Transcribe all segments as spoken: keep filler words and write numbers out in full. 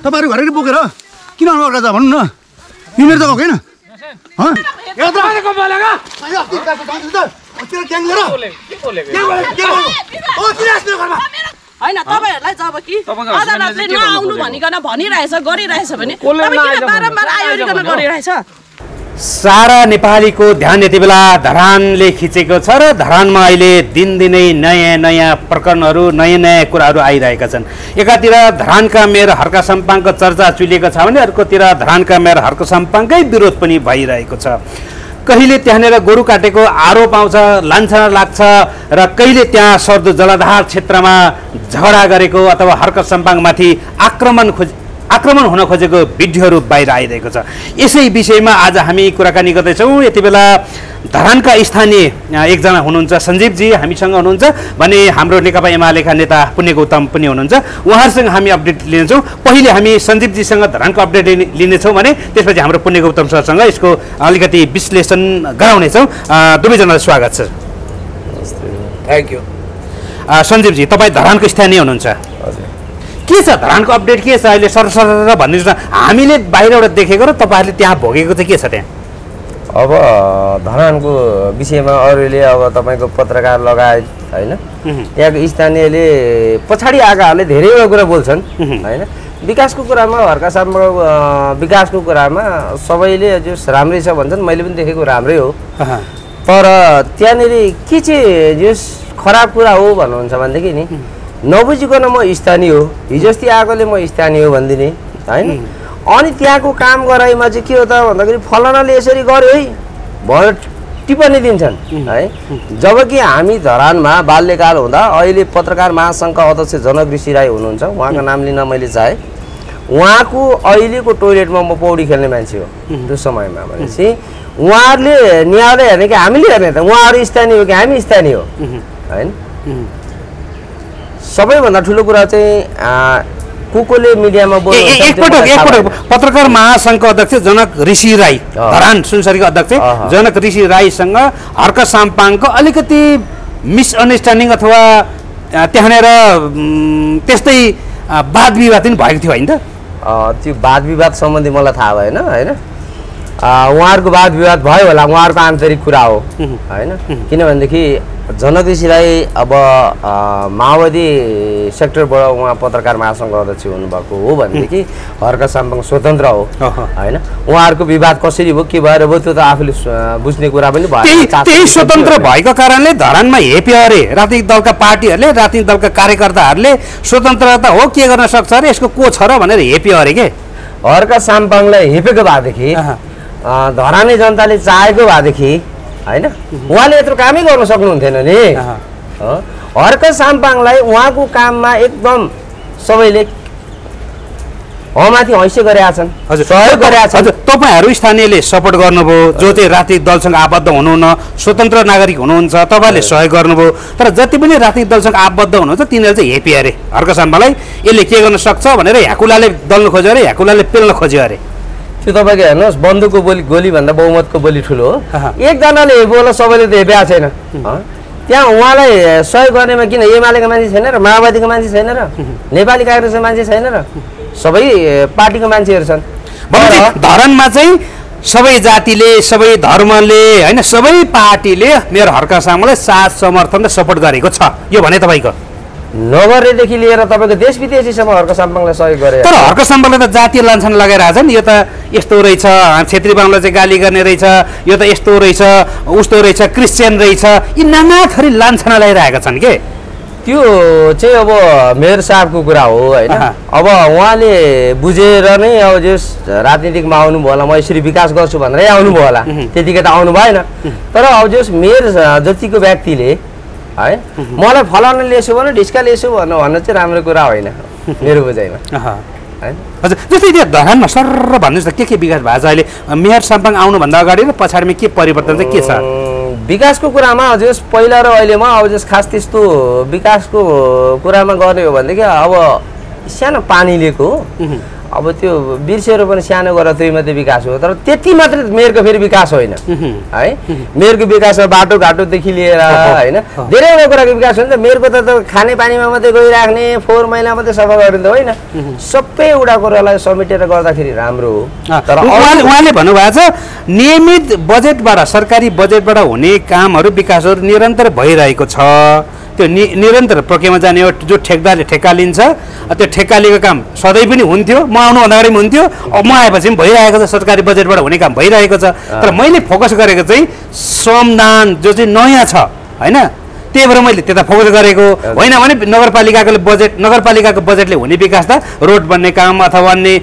तपाईँहरू घरै बोकेर किन अर्का त भन्नु न हिँडेर त गएको होइन तपाईहरुलाई जब कि अदालतले नआउनु भनिकन भनिरहेछ गरिरहेछ भने तपाईं किन बारम्बार आयोजना गरिरहेछ सारा नेपालीको ध्यान यति बेला धरानले खिचेको छ र धरानमा अहिले दिनदिनै नयाँ नयाँ प्रकरणहरू नयाँ नयाँ कुराहरू आइरहेका छन्। एकातिर धरानका मेयर हर्क साम्पाङको चर्चा चुलिएको छ भने अर्कोतिर धरानका मेयर हर्क साम्पाङकै विरोध पनि भइरहेको छ। कहिले त्यहाँनिर गोरु काटेको आरोप आउँछ, लान्छना लाग्छ र कहिले त्यहाँ सर्दो जलाधार क्षेत्रमा झगडा गरेको अथवा हर्क साम्पाङमाथि आक्रमण खोज आक्रमण हुन खोजेको भिडियोहरू बाहिर आइरहेको छ। यसै विषयमा आज हामी कुराकानी गर्दैछौँ। यति बेला धरानका स्थानीय एकजना हुनुहुन्छ सञ्जीवजी हामीसँग हुनुहुन्छ भने हाम्रो नेकपा एमालेका नेता पुण्य गौतम पनि हुनुहुन्छ। उहाँहरूसँग हामी अपडेट लिनेछौँ। पहिले हामी सञ्जीवजीसँग धरानको अपडेट लिनेछौँ भने त्यसपछि हाम्रो पुण्य गौतम सरसँग यसको अलिकति विश्लेषण गराउनेछौँ। दुवैजनालाई स्वागत छ। Thank you. सञ्जीवजी तपाईँ धरानको स्थानीय हुनुहुन्छ, के छ धरानको अपडेट के छ अहिले सरसर भनिदिनुहोस् न। हामीले बाहिरबाट देखेको र तपाईँहरूले त्यहाँ भोगेको चाहिँ के छ त्यहाँ? अब धरानको विषयमा अरूले अब तपाईँको पत्रकार लगायत होइन त्यहाँको स्थानीयले पछाडि आएकाहरूले धेरैवटा कुरा बोल्छन् होइन। विकासको कुरामा हर्क साम्पाङ विकासको कुरामा सबैले जो राम्रै छ भन्छन्, मैले पनि देखेको राम्रै हो। तर त्यहाँनिर के चाहिँ जो खराब कुरा हो भन्नुहुन्छ भनेदेखि नि नबुझिकन म स्थानीय हो, हिजो अस्ति आएकोले म स्थानीय हो भनिदिने होइन। अनि त्यहाँको काम गराइमा चाहिँ के हो त भन्दाखेरि फलानाले यसरी गर्यो है भनेर टिप्पणी दिन्छन् है। जबकि हामी धरानमा बाल्यकाल हुँदा अहिले पत्रकार महासङ्घका अध्यक्ष जनक ऋषि राई हुनुहुन्छ, उहाँको नाम लिन मैले चाहेँ। उहाँको अहिलेको टोइलेटमा म पौडी खेल्ने मान्छे हो त्यो समयमा भनेपछि उहाँहरूले न्यायालय हेर्ने कि हामीले हेर्ने त उहाँहरू स्थानीय हो कि हामी स्थानीय हो होइन। सबैभन्दा ठुलो कुरा चाहिँ को कोले मिडियामा एकपटक एकपटक पत्रकार महासङ्घको अध्यक्ष जनक ऋषि राई, धरान सुनसरीको अध्यक्ष जनक ऋषि राईसँग हर्क साम्पाङको अलिकति मिसअन्डरस्ट्यान्डिङ अथवा त्यहाँनिर त्यस्तै वाद विवाद पनि भएको थियो होइन त? त्यो वाद विवाद सम्बन्धी मलाई थाहा भएन होइन। उहाँहरूको वाद विवाद भयो होला, उहाँहरूको आन्तरिक कुरा हो होइन। किनभनेदेखि जनक ऋषि राई अब माओवादी सेक्टरबाट उहाँ पत्रकार महासङ्घ अध्यक्ष हुनुभएको हो भनेदेखि हर्क साम्पाङ स्वतन्त्र हो होइन। उहाँहरूको विवाद कसरी भयो के भएर भयो त्यो त आफूले बुझ्ने कुरा पनि भयो। त्यही स्वतन्त्र भएको कारणले धरानमा हेप्यो अरे राजनीतिक दलका पार्टीहरूले, राजनीतिक दलका कार्यकर्ताहरूले स्वतन्त्रता हो के गर्न सक्छ अरे यसको को छ र भनेर हेप्यो अरे के। हर्क साम्पाङलाई हेपेको भएदेखि धरानी जनताले चाहेको भएदेखि होइन उहाँले यत्रो कामै गर्न सक्नुहुन्थेन नि। हर्क साम्पाङलाई उहाँको काममा एकदम सबैले हमाथि हैसे गरेका छन्, सहयोग गरेका छन्। तपाईँहरू स्थानीयले सपोर्ट गर्नुभयो, जो चाहिँ राजनीतिक दलसँग आबद्ध हुनुहुन्न, स्वतन्त्र नागरिक हुनुहुन्छ, तपाईँहरूले सहयोग गर्नुभयो। तर जति पनि राजनीतिक दलसँग आबद्ध हुनुहुन्छ तिनीहरू चाहिँ हेपी अरे हर्क साम्पाङलाई यसले के गर्न सक्छ भनेर ह्याकुलाले दल्नु खोज्यो अरे, ह्याकुलाले पेल्न खोज्यो अरे। त्यो तपाईँको हेर्नुहोस् बन्दुकको बोली गोलीभन्दा बहुमतको बोली ठुलो हो। एकजनाले हेपेको सबैले त हेपेको छैन। त्यहाँ उहाँलाई सहयोग गर्नेमा किन एमालेको मान्छे छैन र, माओवादीको मान्छे छैन र, नेपाली काङ्ग्रेसको मान्छे छैन र, सबै पार्टीको मान्छेहरू छन्। धरानमा चाहिँ सबै जातिले, सबै धर्मले होइन सबै पार्टीले मेयर हर्क साम्पाङलाई साथ समर्थन र सपोर्ट गरेको छ यो भने तपाईँको नगरेदेखि लिएर तपाईँको देश विदेशीसम्म हर्क साम्पाङलाई सहयोग गरे। तर हर्क साम्पाङले त जातीय लान्छना लगाइरहेछन्, यो त यस्तो रहेछ, छेत्री बाहुनलाई चाहिँ गाली गर्ने रहेछ, यो त यस्तो रहेछ उस्तो रहेछ, क्रिस्चियन रहेछ, यी नाना थरी लान्छना लगाइरहेका छन् के। त्यो चाहिँ अब मेयर साहबको कुरा हो होइन। अब उहाँले बुझेर नै अब जस राजनीतिकमा आउनुभयो होला, म यसरी विकास गर्छु भनेरै आउनुभयो होला, त्यतिकै त आउनु भएन। तर अब जस मेयर जतिको व्यक्तिले है मलाई फलानाले यसो भन्नु ढिस्काले यसो भन्नु भन्न चाहिँ राम्रो कुरा होइन मेरो बुझाइमा होइन। हजुर जस्तै त्यो धरानमा सर्र भन्नुहोस् त के के विकास भएको छ अहिले मेयर साम्पाङ आउनुभन्दा अगाडि र पछाडिमा के परिवर्तन चाहिँ के छ? विकासको कुरामा हजुर पहिला र अहिलेमा अब जस खास त्यस्तो विकासको कुरामा गर्ने हो भनेदेखि अब सानो पानी लिएको अब त्यो बिर्सेर पनि सानो गरेर त्यही मात्रै विकास हो तर त्यति मात्रै मेयरको फेरि विकास होइन है मेयरको विकासमा बाटोघाटोदेखि लिएर होइन धेरैवटा कुराको विकास हुन्छ मेयरको त खानेपानीमा मात्रै गइराख्ने फोहोर मैला मात्रै सफा गरिदिँदा होइन सबै एउटा कुरालाई समेटेर गर्दाखेरि राम्रो हो तर उहाँले भन्नुभएको छ नियमित बजेटबाट सरकारी बजेटबाट हुने कामहरू विकासहरू निरन्तर भइरहेको छ त्यो नि निरन्तर प्रक्रियामा जाने हो जो ठेकदारले ठेक्का लिन्छ त्यो ठेक्का लिएको काम सधैँ पनि हुन्थ्यो म आउनुभन्दा अगाडि पनि हुन्थ्यो अब म आएपछि पनि भइरहेको छ सरकारी बजेटबाट हुने काम भइरहेको छ तर मैले फोकस गरेको चाहिँ श्रमदान जो चाहिँ नयाँ छ होइन त्यही भएर मैले त्यता फोकस गरेको होइन भने नगरपालिकाको बजेट नगरपालिकाको बजेटले हुने विकास त रोड बन्ने काम अथवा अन्य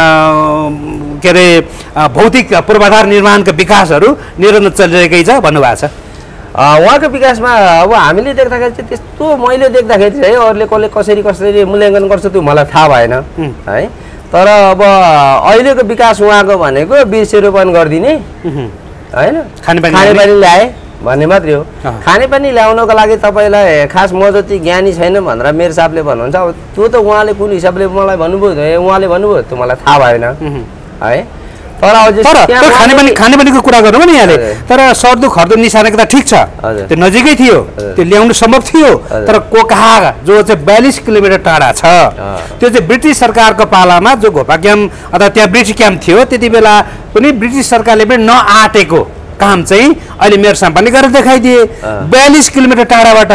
के अरे भौतिक पूर्वाधार निर्माणका विकासहरू निरन्तर चलिरहेकै छ भन्नुभएको छ उहाँको विकासमा अब हामीले देख्दाखेरि चाहिँ त्यस्तो मैले देख्दाखेरि चाहिँ अरूले कसले कसरी कसरी मूल्याङ्कन गर्छ त्यो मलाई थाहा भएन है तर अब अहिलेको विकास उहाँको भनेको वृक्षारोपण गरिदिने होइन खानेपानी ल्याए भन्ने मात्रै हो खानेपानी ल्याउनको लागि तपाईँलाई खास म जति ज्ञानी छैन भनेर मेरो साहबले भन्नुहुन्छ अब त्यो त उहाँले कुन हिसाबले मलाई भन्नुभयो उहाँले भन्नुभयो त्यो मलाई थाहा भएन है तर खानेपानी खानेपानीको कुरा गर्नु नि यहाँले तर सर्दो खर्दो निसानेको त ठिक छ त्यो नजिकै थियो त्यो ल्याउनु सम्भव थियो तर कोकाहा जो चाहिँ बयालिस किलोमिटर टाढा छ त्यो चाहिँ ब्रिटिस सरकारको पालामा जो घोपा क्याम्प अथवा त्यहाँ ब्रिटिस क्याम्प थियो त्यति बेला पनि ब्रिटिस सरकारले पनि नआटेको काम चाहिँ अहिले मेयर साम्पाले गरेर देखाइदिए बयालिस किलोमिटर टाढाबाट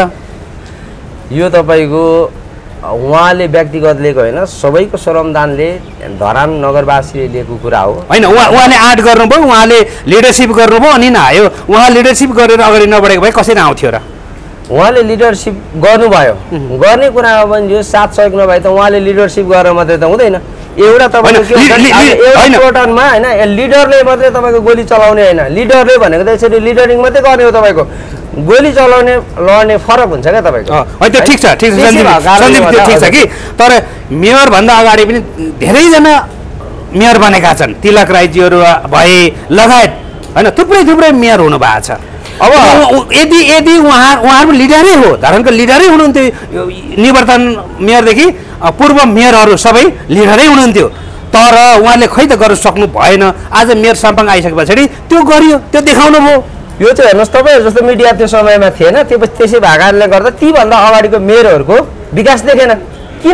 यो तपाईँको उहाँले व्यक्तिगत लिएको होइन सबैको श्रमदानले धरान नगरवासीले लिएको कुरा हो होइन उहाँ उहाँले आँट गर्नुभयो उहाँले लिडरसिप गर्नुभयो अनि नआयो उहाँ लिडरसिप गरेर अगाडि नबढेको भए कसरी आउँथ्यो र उहाँले लिडरसिप गर्नुभयो गर्ने कुरामा पनि यो साथ सहयोग नभए त उहाँले लिडरसिप गरेर मात्रै त हुँदैन एउटा तपाईँको एउटा प्रोटनमा होइन लिडरले मात्रै तपाईँको गोली चलाउने होइन लिडरले भनेको त यसरी लिडरिङ मात्रै गर्ने हो तपाईँको गोली चलाउने लड्ने फरक हुन्छ क्या तपाईँको होइन त्यो ठिक छ ठिक छ सञ्जीव त्यो ठिक छ कि तर मेयरभन्दा अगाडि पनि धेरैजना मेयर बनेका छन् तिलक राईजीहरू भए लगायत होइन थुप्रै थुप्रै मेयर हुनु भएको छ अब यदि यदि उहाँ उहाँहरू लिडरै हो धरानको लिडरै हुनुहुन्थ्यो निवर्तन मेयरदेखि पूर्व मेयरहरू सबै लिडरै हुनुहुन्थ्यो तर उहाँले खै त गर्न सक्नु भएन आज मेयर साम्पाङ आइसके पछाडि त्यो गरियो त्यो देखाउनु भयो यो चाहिँ हेर्नुहोस् तपाईँहरू जस्तो मिडिया त्यो समयमा थिएन त्यो त्यसै भएको कारणले गर्दा तीभन्दा अगाडिको मेयरहरूको विकास देखेन किन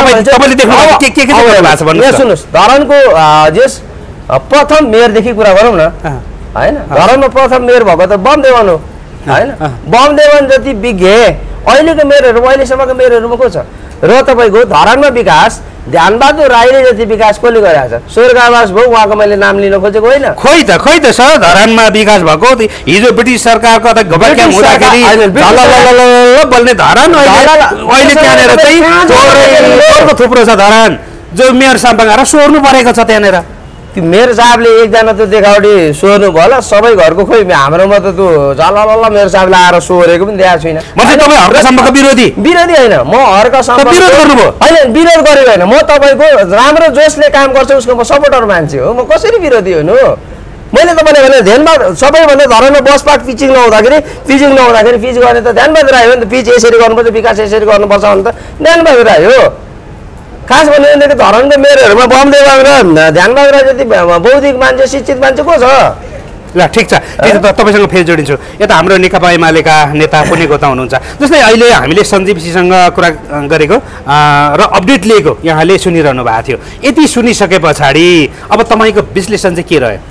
देखेन सुन्नुहोस् धरानको जस प्रथम मेयरदेखि कुरा गरौँ न होइन धरानमा प्रथम मेयर भएको त बम देवान हो होइन बम देवान जति विज्ञ अहिलेको मेयरहरू अहिलेसम्मको मेयरहरूमा को छ र तपाईँको धरानमा विकास ध्यानबहादुर राईले जति विकास कसले गरिरहेको छ स्वर्ग आवास भयो उहाँको मैले नाम लिन खोजेको होइन खोइ त खोइ त सर धरानमा विकास भएको हिजो ब्रिटिस सरकारको त घोबाक्याम हुँदाखेरि बोल्ने धरान अहिले त्यहाँनिर चाहिँ थुप्रो छ धरान जो मेयर साम्पाङ आएर सोर्नु परेको छ त्यहाँनिर त्यो मेयर साहबले एकजना त देखावटी सोर्नु भयो होला सबै घरको खोइ हाम्रोमा त त्यो झलल मेयर साहबले आएर सोरेको पनि देखाएको छुइनँ विरोधी विरोधी होइन म हर्क होइन विरोध गरेको होइन म तपाईँको राम्रो जसले काम गर्छ उसको म सपोर्टर मान्छे हो म कसरी विरोधी हुनु मैले तपाईँले भने ध्यानबहादुर सबैभन्दा धरानमा बस पार्क पिचिङ नहुँदाखेरि पिचिङ नहुँदाखेरि पिच गर्ने त ध्यानबहादुर आयो नि त पिच यसरी गर्नुपर्छ विकास यसरी गर्नुपर्छ भने त ध्यानबहादुर आयो खास भन्यो धरानको मेयरहरूमा बमदेव र ध्यानबहादुर जति बौद्धिक मान्छे शिक्षित मान्छे को छ ल ठिक छ तपाईँसँग फेरि जोडिन्छु यता हाम्रो नेकपा एमालेका नेता पुण्य गोता हुनुहुन्छ जस्तै अहिले हामीले सञ्जीवजीसँग कुरा गरेको र अपडेट लिएको यहाँले सुनिरहनु भएको थियो यति सुनिसके पछाडि अब तपाईँको विश्लेषण चाहिँ के रह्यो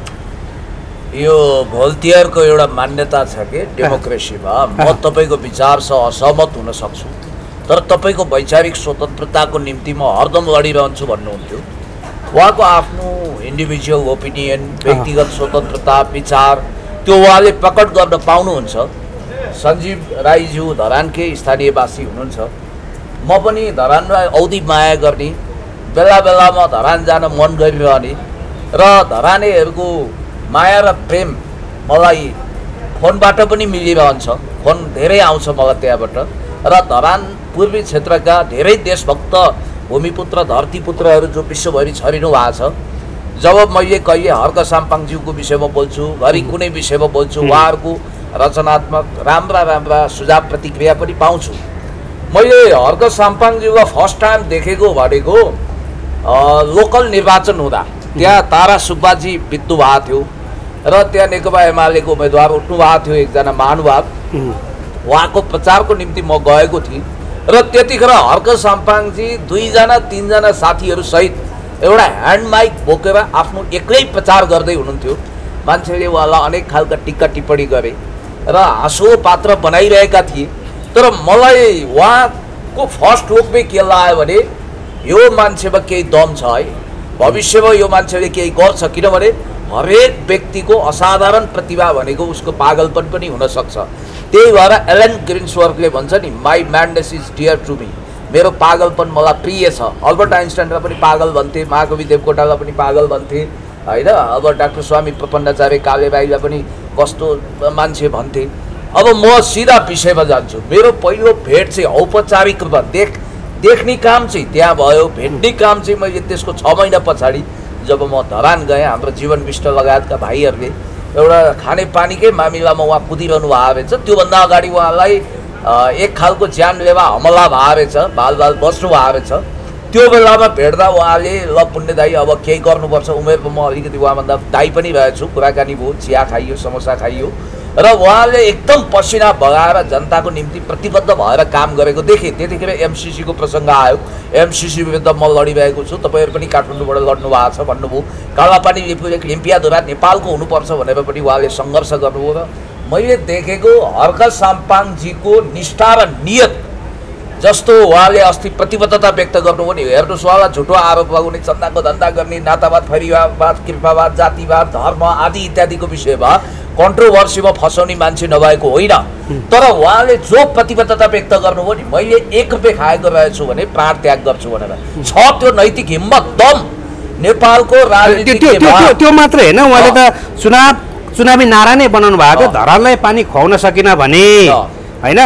यो भोल्टियरको एउटा मान्यता छ कि डेमोक्रेसीमा म तपाईँको विचारसँग असहमत हुन सक्छु तर तपाईँको वैचारिक स्वतन्त्रताको निम्ति म हरदम लडिरहन्छु भन्नुहुन्थ्यो उहाँको आफ्नो इन्डिभिजुअल ओपिनियन व्यक्तिगत स्वतन्त्रता विचार त्यो उहाँले प्रकट गर्न पाउनुहुन्छ सञ्जीव राईज्यू धरानकै स्थानीयवासी हुनुहुन्छ म पनि धरानलाई औधी माया गर्ने बेला बेलामा धरान जान मन गरिरहने र धरानेहरूको माया र प्रेम मलाई फोनबाट पनि मिलिरहन्छ फोन धेरै आउँछ मलाई त्यहाँबाट र धरान पूर्वी क्षेत्रका धेरै देशभक्त भूमिपुत्र धरतीपुत्रहरू जो विश्वभरि छरिनु भएको छ जब मैले कहिले हर्क साम्पाङज्यूको विषयमा बोल्छु घरि कुनै विषयमा बोल्छु उहाँहरूको रचनात्मक राम्रा राम्रा सुझाव प्रतिक्रिया पनि पाउँछु मैले हर्क साम्पाङज्यूलाई फर्स्ट टाइम देखेको भनेको लोकल निर्वाचन हुँदा त्यहाँ तारा सुब्बाजी बित्नु भएको थियो र त्यहाँ नेकपा एमालेको उम्मेदवार उठ्नु भएको थियो एकजना महानुभाव उहाँको प्रचारको निम्ति म गएको थिएँ र त्यतिखेर हर्क साम्पाङजी दुईजना तिनजना साथीहरू सहित एउटा ह्यान्ड माइक बोकेर आफ्नो एक्लै प्रचार गर्दै हुनुहुन्थ्यो मान्छेले उहाँलाई अनेक खालका टिक्का टिप्पणी गरे र हाँसो पात्र बनाइरहेका थिए तर मलाई उहाँको फर्स्ट लुकमै के लाग्यो भने यो मान्छेमा केही दम छ है भविष्यमा यो मान्छेले केही गर्छ किनभने हरेक व्यक्तिको असाधारण प्रतिभा भनेको उसको पागलपन पनि हुनसक्छ त्यही भएर एलन ग्रिन्सवर्गले भन्छ नि my madness is dear to me मेरो पागलपन मलाई प्रिय छ अल्बर्ट आइन्स्टाइनलाई पनि पागल भन्थे महाकवि देवकोटालाई पनि पागल भन्थे होइन अब डाक्टर स्वामी प्रपन्नाचार्य कालेबाईलाई पनि कस्तो मान्छे भन्थे अब म सिधा विषयमा जान्छु मेरो पहिलो भेट चाहिँ औपचारिक रूपमा देख देख्ने काम चाहिँ त्यहाँ भयो भेट्ने काम चाहिँ मैले त्यसको छ महिना पछाडि जब म धरान गएँ हाम्रो जीवन विष्ट लगायतका भाइहरूले एउटा खानेपानीकै मामिलामा उहाँ कुदिरहनु भएको रहेछ त्योभन्दा अगाडि उहाँलाई एक खालको जानलेवा हमला भएको रहेछ बाल बाल बस्नु भएको रहेछ त्यो बेलामा भेट्दा उहाँले ल पुण्य दाई अब केही गर्नुपर्छ उमेरमा म अलिकति उहाँभन्दा दाई पनि रहेछु कुराकानी भयो चिया खाइयो समोसा खाइयो र उहाँले एकदम पसिना बगाएर जनताको निम्ति प्रतिबद्ध भएर काम गरेको देखेँ त्यतिखेर एमसिसीको प्रसङ्ग आयो एमसिसी विरुद्ध म लडिरहेको छु तपाईँहरू पनि काठमाडौँबाट लड्नु भएको छ भन्नुभयो कालापानी लिम्पियाद्वारा नेपालको हुनुपर्छ भनेर पनि उहाँले सङ्घर्ष गर्नुभयो र मैले देखेको हर्क साम्पाङजीको निष्ठा र नियत जस्तो उहाँले अस्ति प्रतिबद्धता व्यक्त गर्नुभयो नि हेर्नुहोस् उहाँलाई झुटो आरोप लगाउने चन्दाको धन्दा गर्ने नातावाद फरिवाद कृपावाद जातिवाद धर्म आदि इत्यादिको विषयमा कन्ट्रोभर्सीमा फसाउने मान्छे नभएको होइन तर उहाँले जो प्रतिबद्धता व्यक्त गर्नुभयो नि मैले एक रुपियाँ खाएको रहेछु भने प्राण त्याग गर्छु भनेर छ त्यो नैतिक हिम्मत दम नेपालको राजनीति त्यो मात्र होइन उहाँले त चुनाव चुनावी नारा नै बनाउनु भएको थियो धरानलाई पानी खुवाउन सकिन भने होइन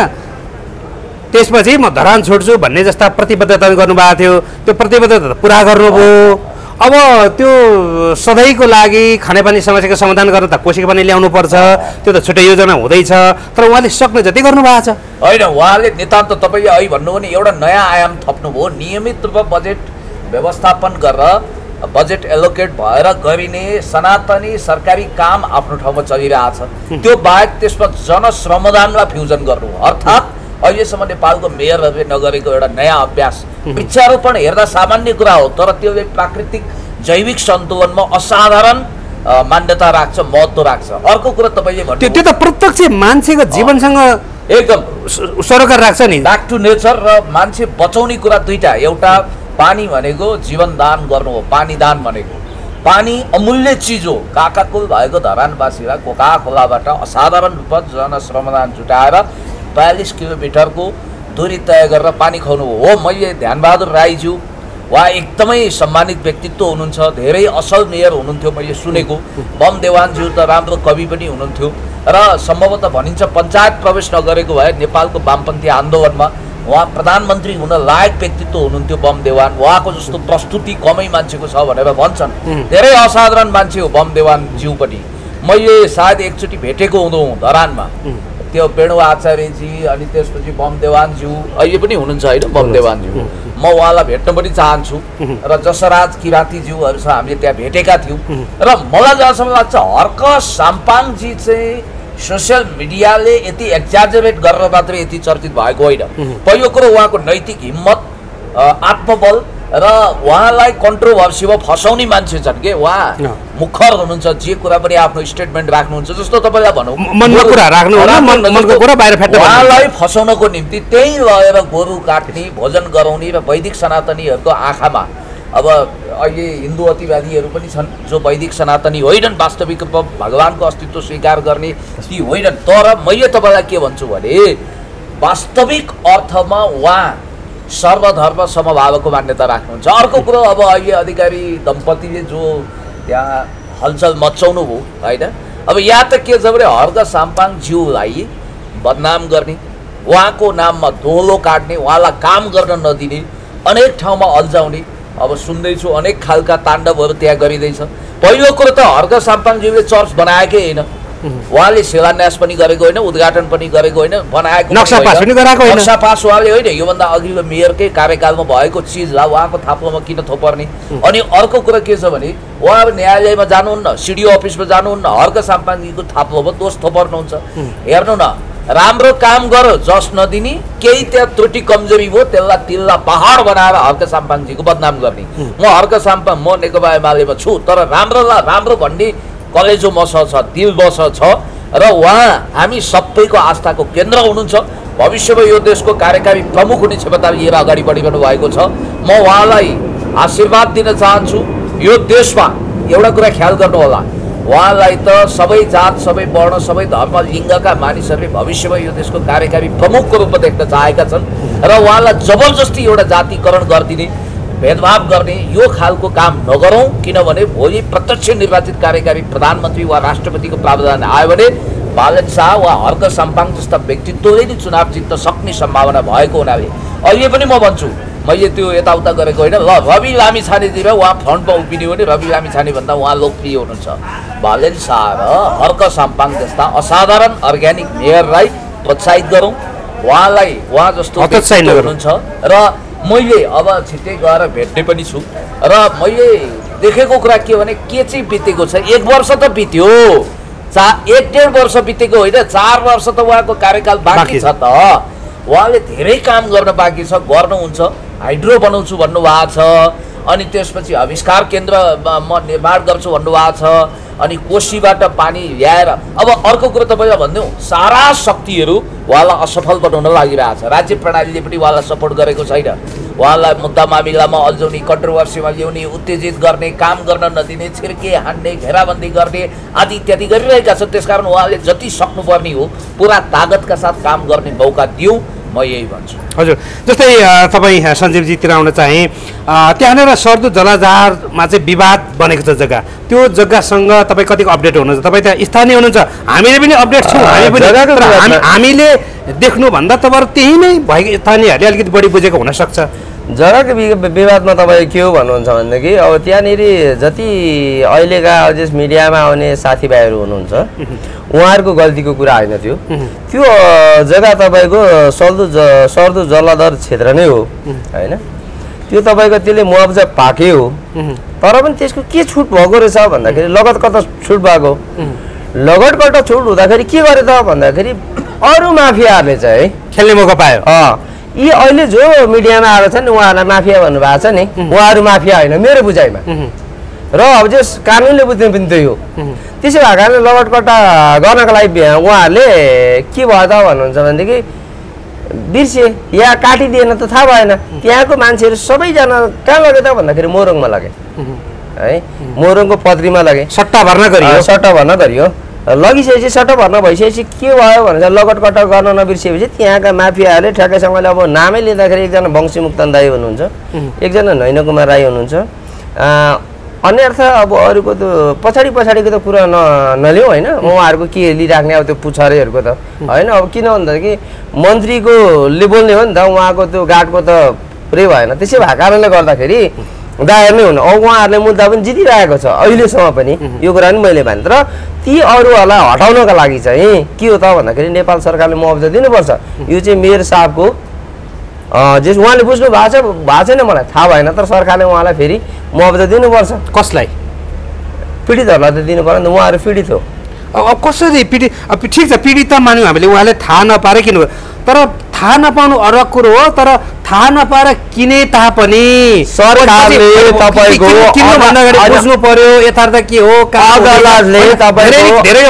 त्यसपछि म धरान छोड्छु भन्ने जस्ता प्रतिबद्धता गर्नुभएको थियो त्यो प्रतिबद्धता पुरा गर्नुभयो अब त्यो सधैँको लागि खानेपानी समस्याको समाधान गर्न त कोसिका पनि ल्याउनु पर्छ त्यो त छुट्टै योजना हुँदैछ तर उहाँले सक्ने जति गर्नुभएको छ होइन उहाँले नितान्त तपाईँले अहिले भन्नुभयो नि एउटा नयाँ आयाम थप्नुभयो नियमित रूपमा बजेट व्यवस्थापन गरेर बजेट एलोकेट भएर गरिने सनातनी सरकारी काम आफ्नो ठाउँमा चलिरहेछ त्यो बाहेक त्यसमा जनश्रमदानलाई फ्युजन गर्नु अर्थात् अहिलेसम्म नेपालको मेयरहरूले नगरेको एउटा नयाँ अभ्यास वृक्षारोपण हेर्दा सामान्य कुरा हो तर त्यसले प्राकृतिक जैविक सन्तुलनमा असाधारण मान्यता राख्छ महत्त्व राख्छ अर्को कुरा तपाईँले भन्नु त्यो त प्रत्यक्ष मान्छेको जीवनसँग एकदम सरोकार राख्छ नि ब्याक टु नेचर र मान्छे बचाउने कुरा दुईटा एउटा पानी भनेको जीवन दान गर्नु हो पानी दान भनेको पानी अमूल्य चिज हो काकाकुल भएको धरानवासीलाई कोका खोलाबाट असाधारण रूपमा जनश्रमदान जुटाएर बयालिस किलोमिटरको दूरी तय गरेर पानी खुवाउनु हो मैले ध्यानबहादुर राईज्यू उहाँ एकदमै सम्मानित व्यक्तित्व हुनुहुन्छ धेरै असल मेयर हुनुहुन्थ्यो मैले सुनेको बम देवानज्यू त राम्रो कवि पनि हुनुहुन्थ्यो र सम्भवतः भनिन्छ पञ्चायत प्रवेश नगरेको भए नेपालको वामपन्थी आन्दोलनमा उहाँ प्रधानमन्त्री हुन लायक व्यक्तित्व हुनुहुन्थ्यो बम देवान उहाँको जस्तो प्रस्तुति कमै मान्छेको छ भनेर भन्छन् धेरै असाधारण मान्छे हो बम देवानज्यू पनि मैले सायद एकचोटि भेटेको हुँदो धरानमा त्यो वेणु आचार्यजी अनि त्यसपछि बम देवानज्यू अहिले पनि हुनुहुन्छ होइन बम देवानज्यू म उहाँलाई भेट्न पनि चाहन्छु र जसराज किराँतीज्यूहरूसँग हामीले त्यहाँ भेटेका थियौँ र मलाई जहाँसम्म लाग्छ हर्क साम्पाङजी चाहिँ सोसियल मिडियाले यति एक्जाजरेट गरेर मात्रै यति चर्चित भएको होइन पहिलो कुरो उहाँको नैतिक हिम्मत आत्मबल र उहाँलाई कन्ट्रोभर्सीमा फसाउने मान्छे छन् के उहाँ मुखर हुनुहुन्छ जे कुरा पनि आफ्नो स्टेटमेन्ट राख्नुहुन्छ जस्तो तपाईँलाई भनौँ मनको कुरा राख्नु मनको कुरा बाहिर फ्याट्नु उहाँलाई फसाउनको निम्ति त्यही लगेर गोरु काट्ने भोजन गराउने र वैदिक सनातनीहरूको आँखामा अब अहिले हिन्दू अतिवादीहरू पनि छन् जो वैदिक सनातनी होइनन् वास्तविक रूपमा भगवानको अस्तित्व स्वीकार गर्ने ती होइनन् तर मैले तपाईँलाई के भन्छु भने वास्तविक अर्थमा उहाँ सर्वधर्म समभावको मान्यता राख्नुहुन्छ अर्को कुरो अब अहिले अधिकारी दम्पतिले जो त्यहाँ हलचल मचाउनु भयो होइन अब यहाँ त के छ भने हर्क साम्पाङज्यूलाई बदनाम गर्ने उहाँको नाममा दोलो काट्ने उहाँलाई काम गर्न नदिने अनेक ठाउँमा अल्झाउने अब सुन्दैछु अनेक खालका ताण्डवहरू त्यहाँ गरिँदैछ पहिलो कुरो त हर्क साम्पाङज्यूले चर्च बनाएकै होइन उहाँले शिलान्यास पनि गरेको होइन, उद्घाटन पनि गरेको होइन, बनाएको नक्सा पास पनि गराएको होइन। नक्सा पास उहाँले होइन, योभन्दा अघिल्लो मेयरकै कार्यकालमा भएको चिजलाई उहाँको थाप्लोमा किन थोपर्ने? अनि अर्को कुरा के छ भने उहाँ न्यायालयमा जानुहुन्न, सिडिओ अफिसमा जानुहुन्न, हर्क साम्पाङजीको थाप्लोमा दोष थोपर्नुहुन्छ। हेर्नु न, राम्रो काम गर जस नदिने, केही त्यहाँ त्रुटि कमजोरी भयो त्यसलाई तिल्ला पहाड बनाएर हर्क साम्पाङजीको बदनाम गर्ने। म हर्क साम्पाङ म नेकपा एमालेमा छु, तर राम्रोलाई राम्रो भन्ने कलेजो मसँग छ, दिल मसँग छ र उहाँ हामी सबैको आस्थाको केन्द्र हुनुहुन्छ। भविष्यमा यो देशको कार्यकारी प्रमुख हुने क्षमता लिएर अगाडि बढिरहनु भएको छ। म उहाँलाई आशीर्वाद दिन चाहन्छु। यो देशमा एउटा कुरा ख्याल गर्नु होला, उहाँलाई त सबै जात, सबै वर्ण, सबै धर्म, लिङ्गका मानिसहरूले भविष्यमा यो देशको कार्यकारी प्रमुखको रूपमा देख्न चाहेका छन् र उहाँलाई जबरजस्ती एउटा जातिकरण गरिदिने, भेदभाव गर्ने यो खालको काम नगरौँ। किनभने भोलि प्रत्यक्ष निर्वाचित कार्यकारी प्रधानमन्त्री वा राष्ट्रपतिको प्रावधान आयो भने बालन शाह वा हर्क साम्पाङ जस्ता व्यक्तित्वले नै चुनाव जित्न सक्ने सम्भावना भएको हुनाले अहिले पनि म भन्छु, मैले त्यो यताउता गरेको होइन। ल रवि लामिछानेतिर उहाँ फ्रन्टमा उभिने हो भने रवि लामिछाने भन्दा उहाँ लोकप्रिय हुनुहुन्छ। बालन शाह र हर्क साम्पाङ जस्ता असाधारण अर्ग्यानिक मेयरलाई प्रोत्साहित गरौँ, उहाँलाई उहाँ जस्तो हुनुहुन्छ। र मैले अब छिट्टै गएर भेट्ने पनि छु र मैले देखेको कुरा के भने के चाहिँ बितेको छ, एक वर्ष त बित्यो, चा एक डेढ वर्ष बितेको होइन, चार वर्ष त उहाँको कार्यकाल बाँकी छ त। उहाँले धेरै काम गर्न बाँकी छ, गर्नुहुन्छ। हाइड्रो बनाउँछु भन्नुभएको छ, अनि त्यसपछि आविष्कार केन्द्र म निर्माण गर्छु भन्नुभएको छ, अनि कोशीबाट पानी ल्याएर। अब अर्को कुरो तपाईँलाई भनिदिउँ, सारा शक्तिहरू उहाँलाई असफल बनाउन लागिरहेको छ। राज्य प्रणालीले पनि उहाँलाई सपोर्ट गरेको छैन। उहाँलाई मुद्दा मामिलामा अल्झाउने, कन्ट्रोभर्सीमा ल्याउने, उत्तेजित गर्ने, काम गर्न नदिने, छिर्के हान्ने, घेराबन्दी गर्ने आदि इत्यादि गरिरहेका छन्। त्यसकारण उहाँले जति सक्नुपर्ने हो पुरा तागतका साथ काम गर्ने मौका दिउँ, म यही भन्छु। हजुर, जस्तै तपाईँ सञ्जीवजीतिर आउन चाहे, त्यहाँनिर सर्दु जलाधारमा चाहिँ विवाद बनेको छ जग्गा, त्यो जग्गासँग तपाईँ कतिको अपडेट हुनुहुन्छ? तपाईँ त्यहाँ स्थानीय हुनुहुन्छ, हामीले पनि अपडेट छौँ, हामी हामीले देख्नुभन्दा तपाईँहरू त्यही नै भएको स्थानीयहरूले अलिकति बढी बुझेको हुनसक्छ। जग्गाको विवादमा तपाईँ के हो भन्नुहुन्छ भनेदेखि अब त्यहाँनिर जति अहिलेका जस मिडियामा आउने साथीभाइहरू हुनुहुन्छ उहाँहरूको गल्तीको कुरा होइन त्यो। त्यो जग्गा तपाईँको सर्दु ज सर्दु जलाधर क्षेत्र नै हो होइन, त्यो तपाईँको त्यसले मुआवजा पाएकै हो। तर पनि त्यसको के छुट भएको रहेछ भन्दाखेरि लगत कता छुट भएको, लगत कता छुट हुँदाखेरि के गरे त भन्दाखेरि अरू माफियाहरूले चाहिँ खेल्ने मौका पायो। अँ यी अहिले जो मिडियामा आएको छ नि उहाँहरूलाई माफिया भन्नुभएको छ नि, उहाँहरू माफिया होइन मेरो बुझाइमा। र अब जस कानुनले बुझ्ने पनि त्यही हो। त्यसो भएको कारणले लगटकट्टा गर्नको लागि उहाँहरूले के भयो त भन्नुहुन्छ भनेदेखि बिर्से या काटिदिएन त थाहा भएन। त्यहाँको मान्छेहरू सबैजना कहाँ लगे त भन्दाखेरि मोरङमा लगे है, मोरङको पत्रीमा लगे, सट्टा भर्ना गरियो। सट्टा भर्ना गरियो, लगिसकेपछि सट्टा भर्ना भइसकेपछि के भयो भने लगटकट्टा गर्न नबिर्सिएपछि त्यहाँका माफियाहरूले ठ्याक्कैसँगले अब नामै लिँदाखेरि एकजना वंशी मुक्तन दाई हुनुहुन्छ, एकजना नैन कुमार राई हुनुहुन्छ। अन्यर्थ अब अरूको त पछाडि पछाडिको त कुरा न नलिउँ होइन, उहाँहरूको के लिइराख्ने अब त्यो पुछारेहरूको त होइन। अब किन भन्दाखेरि मन्त्रीकोले बोल्ने हो नि त, उहाँको त्यो गाडको त पुरै भएन। त्यसै भएको कारणले गर्दाखेरि दायर नै हुनु, अब उहाँहरूले मुद्दा पनि जितिरहेको छ अहिलेसम्म पनि, यो कुरा पनि मैले भने। तर ती अरूहरूलाई हटाउनका लागि चाहिँ के हो त भन्दाखेरि नेपाल सरकारले मुआवजा दिनुपर्छ। यो चाहिँ मेयर साहबको जे उहाँले बुझ्नु भएको छ भएको छैन मलाई थाहा भएन, तर सरकारले उहाँलाई फेरि मुआवजा दिनुपर्छ। कसलाई? पीडितहरूलाई त दिनु पर्यो नि, उहाँहरू पीडित हो। अब कसरी पीडित? अब ठिक छ पीडित त मान्यौँ हामीले, उहाँले थाहा नपाएर किन, तर थाहा नपाउनु अलग कुरो हो, तर थाहा नपाएर किने तापनि सरकारले तपाईँको किन्नु भन्दा अगाडि बुझ्नु पर्यो यथार्थ के हो। अदालतले तपाईँको धेरै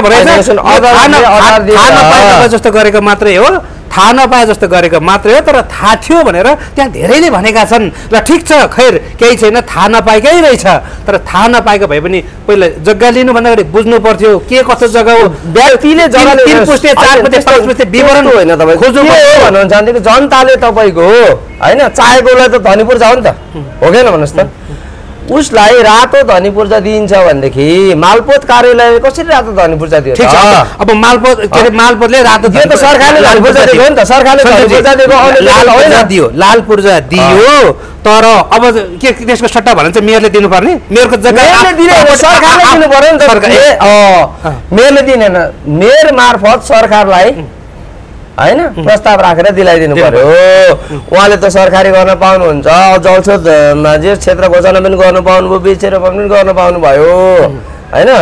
जस्तो गरेको मात्रै हो, थाहा नपाए जस्तो गरेको मात्रै हो, तर थाहा थियो भनेर त्यहाँ धेरैले भनेका छन्। र ठिक छ खैर केही छैन, थाहा नपाएकै रहेछ, तर थाहा नपाएको भए पनि पहिला जग्गा लिनुभन्दा अगाडि बुझ्नु पर्थ्यो के कस्तो जग्गा हो। व्यक्तिले जग्गा तीन पुस्ते चार पुस्ते पाँच पुस्ते विवरण होइन तपाईँ खोज्नु भन्नुहुन्छ भनेदेखि जनताले तपाईँको होइन चाहेकोलाई त धनीपुर जाऊ नि त, हो कि भन्नुहोस् त। उसलाई रातो धनी पूर्जा दिइन्छ भनेदेखि मालपोत कार्यालयले कसरी रातो धनी पूर्जा दियो? ठिक छ अब मालपोत के अरे मालपोतले रातो दियो त सरकारले धनी पूर्जा दिएको हो नि त सरकारले धनी पूर्जा दिएको लाल पूर्जा दियो लाल पूर्जा दियो तर अब के त्यसको सट्टा भन्छ मेयरले दिनुपर्ने मेयरको जग्गा मेयरले दिने सरकारले दिनु पर्यो नि त सरकार अ मेयरले दिनेन मेयर मार्फत सरकारलाई हैन प्रस्ताव राखेर दिलाइदिनु पर्यो उहाँले त सरकारी गर्न पाउनुहुन्छ जलस्रोत जे क्षेत्र घोषणा पनि गर्न पाउनुभयो बीचेर पनि गर्न पाउनु भयो हैन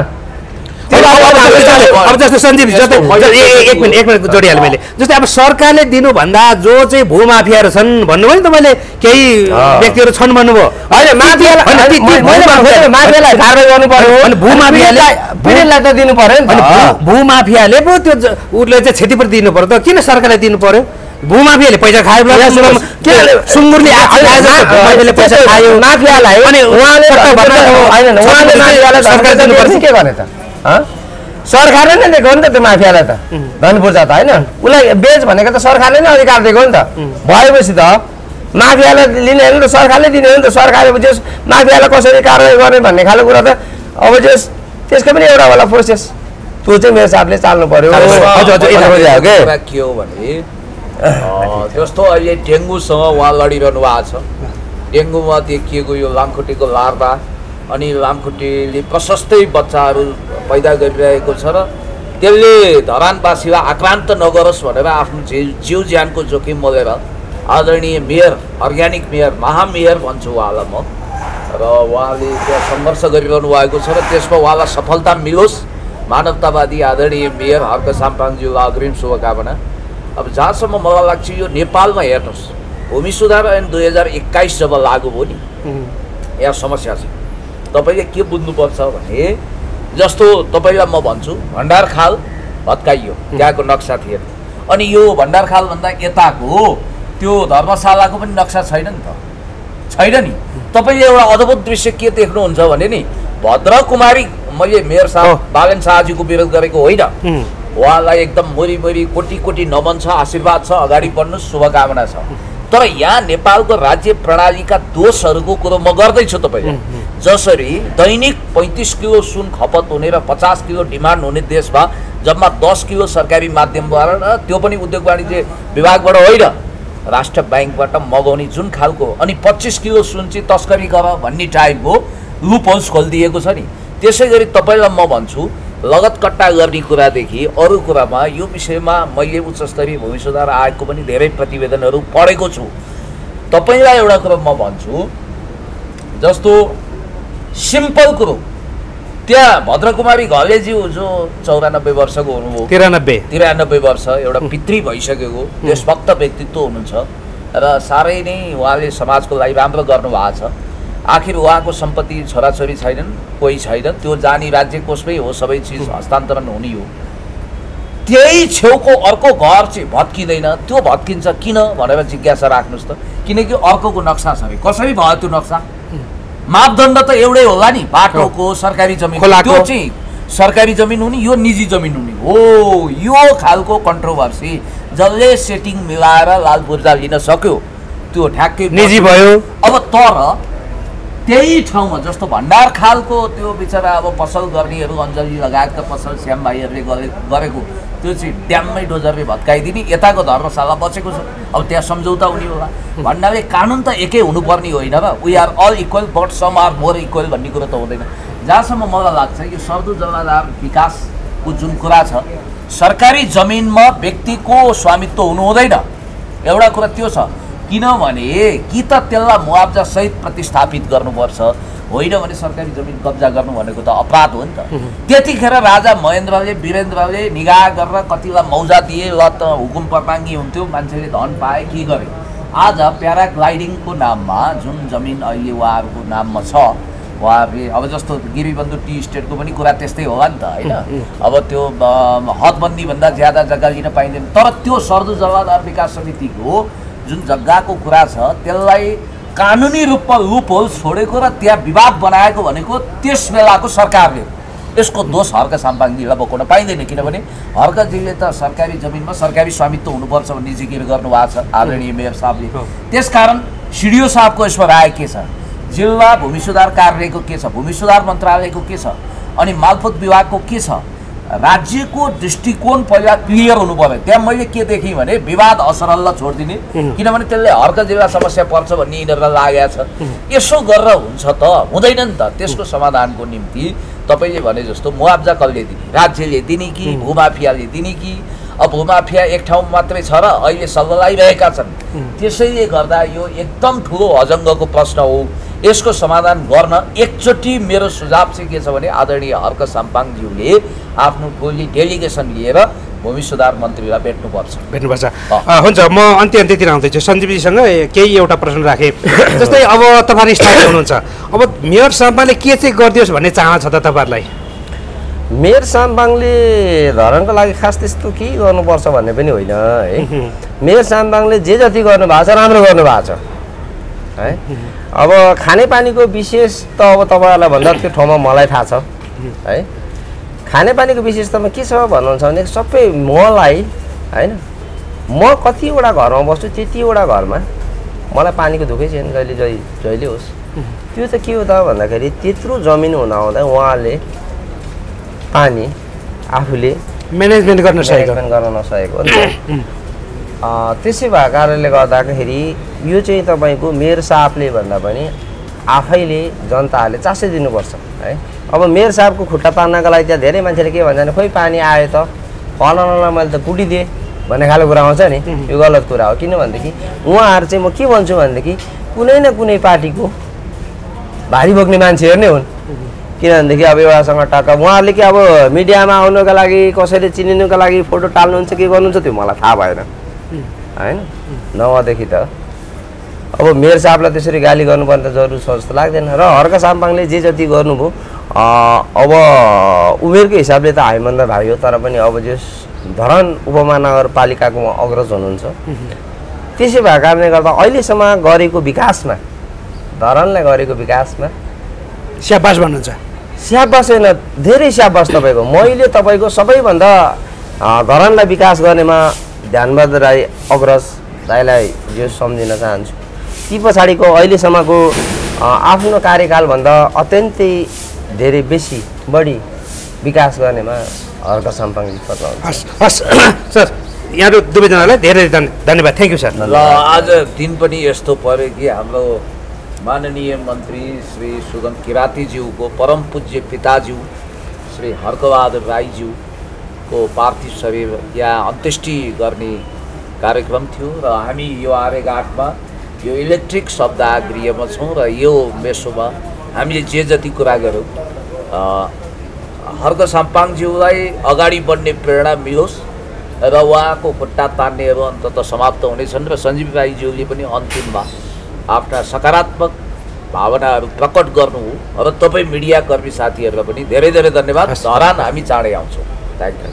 अब जस्तो सञ्जीव जस्तै एक मिनट एक मिनट जोडिहालेँ मैले जस्तै अब सरकारले दिनुभन्दा जो चाहिँ भूमाफियाहरू छन् भन्नुभयो नि तपाईँले केही व्यक्तिहरू छन् भन्नुभयो होइन माफियालाई कारवाही गर्नु पर्यो अनि भूमाफियाले पीडितलाई त दिनु पर्यो नि त भूमाफियाले पो त्यो उसले चाहिँ क्षतिपूर्ति दिनु पर्यो त किन सरकारले दिनु पर्यो भूमाफियाले पैसा खायो सुँगुरले पैसा खायो माफियालाई अनि उहाँले सरकार दिनुपर्छ के गर्ने त सरकारले नै दिएको नि त त्यो माफियालाई त धनी पूर्जा त होइन उसलाई बेच भनेको त सरकारले नै अधिकार दिएको नि त भएपछि त माफियालाई लिने हो नि त सरकारले दिने हो नि त सरकारले जस माफियालाई कसरी कारवाही गर्ने भन्ने खालको कुरा त अब जस त्यसको पनि एउटा होला प्रोसेस त्यो चाहिँ मेरो साथले चाल्नु पर्यो के हो भने जस्तो अहिले डेङ्गुसँग उहाँ लडिरहनु भएको छ डेङ्गुमा देखिएको यो लामखुट्टेको लार्भा अनि लामखुट्टेले प्रशस्तै बच्चाहरू पैदा गरिरहेको छ र त्यसले धरानवासीलाई आक्रान्त नगरोस् भनेर आफ्नो जीव ज्यानको जोखिम मोलेर आदरणीय मेयर अर्ग्यानिक मेयर महामेयर भन्छु उहाँलाई म र उहाँले त्यहाँ सङ्घर्ष गरिरहनु भएको छ र त्यसमा उहाँलाई सफलता मिलोस् मानवतावादी आदरणीय मेयर हर्क साम्पाङज्यूलाई अग्रिम शुभकामना। अब जहाँसम्म मलाई लाग्छ यो नेपालमा हेर्नुहोस् भूमि सुधार ऐन दुई हजार एक्काइस जब लागू भयो नि यहाँ समस्या छ तपाईँले के बुझ्नुपर्छ भने जस्तो तपाईँलाई म भन्छु भण्डार खाल भत्काइयो त्यहाँको नक्सा थिएन अनि यो भण्डार खालभन्दा यताको त्यो धर्मशालाको पनि नक्सा छैन नि त छैन नि तपाईँले एउटा अद्भुत दृश्य के देख्नुहुन्छ भने नि भद्रकुमारी मैले मेयर साहब बालन शाहजीको विरोध गरेको होइन उहाँलाई एकदम मोरी मोरी कोटी कोटी नमन छ आशीर्वाद छ अगाडि बढ्नुहोस् शुभकामना छ तर यहाँ नेपालको राज्य प्रणालीका दोषहरूको कुरो म गर्दैछु तपाईँले जसरी दैनिक पैँतिस किलो सुन खपत हुने र पचास किलो डिमान्ड हुने देशमा जम्मा दस किलो सरकारी माध्यमद्वारा र त्यो पनि उद्योग वाणिज्य विभागबाट होइन राष्ट्र ब्याङ्कबाट मगाउने जुन खालको अनि पच्चिस किलो सुन चाहिँ तस्करी गर भन्ने टाइपको लुप होल्स खोलिदिएको छ नि त्यसै गरी तपाईँलाई म भन्छु लगत कट्टा गर्ने कुरादेखि अरू कुरामा यो विषयमा मैले उच्च स्तरीय भूमि सुधार आयोगको पनि धेरै प्रतिवेदनहरू पढेको छु। तपाईँलाई एउटा कुरो म भन्छु जस्तो सिम्पल कुरो त्यहाँ भद्रकुमारी घलेज्यू जो चौरानब्बे वर्षको हुनुभयो तिरानब्बे तिरानब्बे वर्ष एउटा पितृ भइसकेको देशभक्त व्यक्तित्व हुनुहुन्छ र साह्रै नै उहाँले समाजको लागि राम्रो गर्नुभएको छ। आखिर उहाँको सम्पत्ति छोराछोरी छैनन् कोही छैन त्यो जानी राज्य कोषमै हो सबै चिज हस्तान्तरण हुने हो त्यही छेउको अर्को घर चाहिँ भत्किँदैन त्यो भत्किन्छ किन भनेर जिज्ञासा राख्नुहोस् त किनकि अर्कोको नक्सा छ अरे कसरी भयो त्यो नक्सा मापदण्ड त एउटै होला नि बाटोको सरकारी जमिन त्यो चाहिँ सरकारी जमिन हुने यो निजी जमिन हुने हो यो खालको कन्ट्रोभर्सी जसले सेटिङ मिलाएर लाल पूर्जा लिन सक्यो त्यो ठ्याक्कै निजी भयो। अब तर त्यही ठाउँमा जस्तो भण्डार खालको त्यो बिचरा अब पसल गर्नेहरू अञ्जली लगायतका पसल श्याम भाइहरूले गरेको त्यो चाहिँ ड्याममै डोजरले भत्काइदिने यताको धर्मशाला बचेको छ अब त्यहाँ सम्झौता हुने होला भन्नाले कानुन त एकै हुनुपर्ने होइन र we are all equal but some are more equal भन्ने कुरो त हुँदैन। जहाँसम्म मलाई लाग्छ यो सर्दो जलाधार विकासको जुन कुरा छ सरकारी जमिनमा व्यक्तिको स्वामित्व हुनु हुँदैन एउटा कुरा त्यो छ किनभने कि त त्यसलाई मुआवजा सहित प्रतिस्थापित गर्नुपर्छ होइन भने सरकारी जमिन कब्जा गर्नु भनेको त अपराध हो नि त। त्यतिखेर राजा महेन्द्रले वीरेन्द्रले निगाह गरेर कतिलाई मौजा दिए ल त हुकुम पर्दाङ्गी हुन्थ्यो मान्छेले धन पाए के गरे आज प्याराग्लाइडिङको नाममा जुन जमिन अहिले उहाँहरूको नाममा छ उहाँहरूले अब जस्तो गिरीबन्धु टी स्टेटको पनि कुरा त्यस्तै होला नि त होइन अब त्यो हदबन्दीभन्दा ज्यादा जग्गा लिन पाइँदैन तर त्यो सर्दो जलाधार विकास समितिको जुन जग्गाको कुरा छ त्यसलाई कानुनी रूपमा लुप होल छोडेको र त्यहाँ विवाद बनाएको भनेको त्यस बेलाको सरकारले यसको दोष हर्क साम्पाङजीलाई बोकाउन पाइँदैन किनभने हर्कजीले त सरकारी जमिनमा सरकारी स्वामित्व हुनुपर्छ भन्ने जिकिर गर्नुभएको छ आदरणीय मेयर साहबले। त्यसकारण सिडिओ साहबको यसमा राय के छ जिल्ला भूमि सुधार कार्यालयको के छ, भूमि सुधार मन्त्रालयको के छ, अनि मालपोत विभागको के छ, राज्यको दृष्टिकोण पहिला क्लियर हुनु पर्यो। त्यहाँ मैले के देखेँ भने विवाद असरल्ल छोडिदिने, किनभने त्यसले हर्क जिल्ला समस्या पर्छ भन्ने यिनीहरूलाई लागेको छ। यसो गरेर हुन्छ त हुँदैन नि त। त्यसको समाधानको निम्ति तपाईँले भने जस्तो मुआब्जा कसले दिने, राज्यले दिने कि भूमाफियाले दिने कि? अब भूमाफिया एक ठाउँ मात्रै छ र अहिले सल्लाइरहेका छन्। त्यसैले गर्दा यो एकदम ठुलो अजङ्गको प्रश्न हो। यसको समाधान गर्न एकचोटि मेरो सुझाव चाहिँ के छ भने आदरणीय हर्क साम्पाङज्यूले आफ्नो टोली डेलिगेसन लिएर भूमि सुधार मन्त्रीलाई भेट्नुपर्छ भेट्नुपर्छ हुन्छ। म अन्त्य अन्त्यतिर आउँदैछु। सञ्जीवजीसँग केही एउटा प्रश्न राखेँ। जस्तै अब तपाईँ स्थायी हुनुहुन्छ, अब मेयर साम्पाङले के चाहिँ गरिदियोस् भन्ने चाहना छ त तपाईँहरूलाई? मेयर साम्पाङले धरानको लागि खास त्यस्तो के गर्नुपर्छ भन्ने पनि होइन है। मेयर साम्पाङले जे जति गर्नुभएको छ राम्रो गर्नुभएको छ है। अब खानेपानीको विशेष त अब तपाईँहरूलाई भन्दा त्यो ठाउँमा मलाई थाहा छ है। खानेपानीको विशेषतामा के छ भन्नुहुन्छ भने सबै मलाई होइन, म कतिवटा घरमा बस्छु त्यतिवटा घरमा मलाई पानीको दुःखै छैन जहिले जहिले जहिले होस्। त्यो त के हो त भन्दाखेरि त्यत्रो जमिन हुँदाहुँदा उहाँले पानी आफूले म्यानेजमेन्ट गर्न सकेको गर्न नसकेको हो नि त। त्यसै भएको कारणले गर्दाखेरि यो चाहिँ तपाईँको मेयर साहबले भन्दा पनि आफैले जनताहरूले चासो दिनुपर्छ है। अब मेयर साहबको खुट्टा तान्नको लागि त्यहाँ धेरै मान्छेले के भन्छ भने खोइ पानी आयो त फलानालाई मैले त कुटिदिएँ भन्ने खालको कुरा आउँछ नि, यो गलत कुरा हो। किनभनेदेखि उहाँहरू चाहिँ म के भन्छु भनेदेखि कुनै न कुनै पार्टीको भारी बोक्ने मान्छेहरू नै हुन्। किनभनेदेखि अब एउटासँग टक्क उहाँहरूले के अब मिडियामा आउनुको लागि कसैले चिनिनुको लागि फोटो टाल्नुहुन्छ के गर्नुहुन्छ त्यो मलाई थाहा भएन होइन। नभएदेखि त अब मेयर साहबलाई त्यसरी गाली गर्नुपर्ने त जरुरी छ जस्तो लाग्दैन। र हर्क साम्पाङले जे जति गर्नुभयो अब उमेरको हिसाबले त हामीभन्दा भाइ हो, तर पनि अब जस धरान उपमहानगरपालिकाको अग्रज हुनुहुन्छ। त्यसै भएको कारणले गर्दा अहिलेसम्म गरेको विकासमा धरानलाई गरेको विकासमा स्याबास भन्नुहुन्छ? स्याबास होइन, धेरै स्याबास तपाईँको। मैले तपाईँको सबैभन्दा धरानलाई विकास गर्नेमा ध्यानबहादुर राई अग्रज दाइलाई जो सम्झिन चाहन्छु। ती पछाडिको अहिलेसम्मको आफ्नो कार्यकालभन्दा अत्यन्तै धेरै बेसी बढी विकास गर्नेमा हर्क साम्पाङजी पर्नुहुन्छ। हस् हस् सर, यहाँहरू दुवैजनालाई धेरै धन्यवाद। Thank you sir. ल आज दिन पनि यस्तो पऱ्यो कि हाम्रो माननीय मन्त्री श्री सुगम किरातीज्यूको परम पूज्य पिताज्यू श्री हर्कबहादुर राईज्यूको पार्थिव शरीर यहाँ अन्त्येष्टि गर्ने कार्यक्रम थियो र हामी यो आर्यघाटमा यो इलेक्ट्रिक शब्दगृहमा छौँ र यो मेसोमा हामीले जे जति कुरा गऱ्यौँ हर्क साम्पाङज्यूलाई अगाडि बढ्ने प्रेरणा मिलोस् र उहाँको खुट्टा तान्नेहरू अन्ततः समाप्त हुनेछन् र सञ्जीव राईज्यूले पनि अन्तिममा आफ्ना सकारात्मक भावनाहरू प्रकट गर्नु हो। र तपाईँ मिडियाकर्मी साथीहरूलाई पनि धेरै धेरै धन्यवाद। धरान हामी चाँडै आउँछौँ। Thank you.